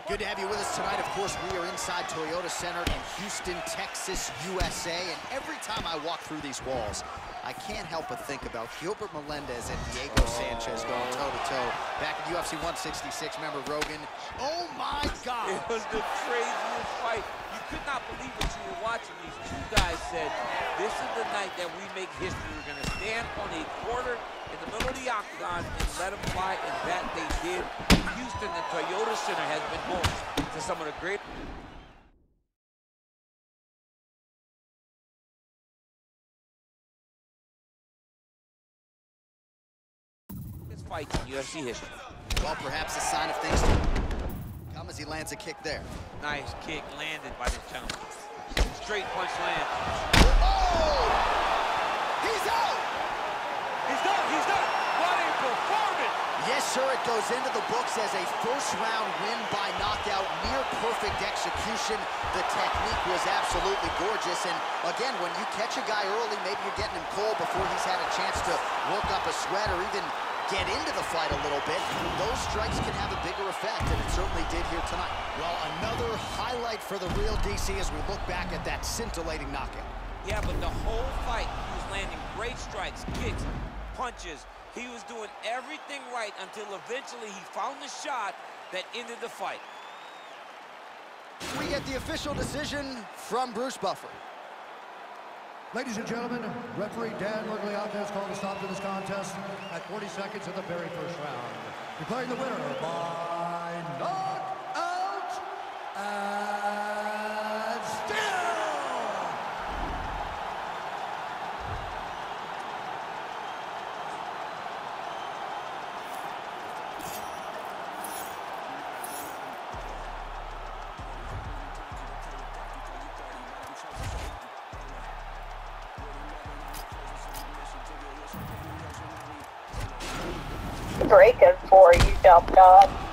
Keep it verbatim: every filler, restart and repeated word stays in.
Good to have you with us tonight. Of course, we are inside Toyota Center in Houston, Texas, U S A. And every time I walk through these walls, I can't help but think about Gilbert Melendez and Diego Sanchez going toe-to-toe back in U F C one sixty-six. Remember Rogan? Oh, my God. It was the craziest fight. You could not believe what you were watching. These two guys said, this is the night that we make history. We're going to stand on a quarter in the middle of the octagon and let them fly, and that they did. Houston, the Toyota Center has been home to some of the great fights in U F C history. Well, perhaps a sign of things to come as he lands a kick there. Nice kick landed by this gentleman. Straight punch lands. Oh! He's out! He's done, he's done. What a performance! Yes, sir, it goes into the books as a first-round win by knockout, near-perfect execution. The technique was absolutely gorgeous, and again, when you catch a guy early, maybe you're getting him cold before he's had a chance to work up a sweat or even get into the fight a little bit. Those strikes can have a bigger effect, and it certainly did here tonight. Well, another highlight for the real D C as we look back at that scintillating knockout. Yeah, but the whole fight, he was landing great strikes, kicks, punches. He was doing everything right until eventually he found the shot that ended the fight. We get the official decision from Bruce Buffer. Ladies and gentlemen, referee Dan Miragliotta has called a stop to this contest at forty seconds of the very first round, declaring the winner by knockout and still. Breaking for you, dumb god.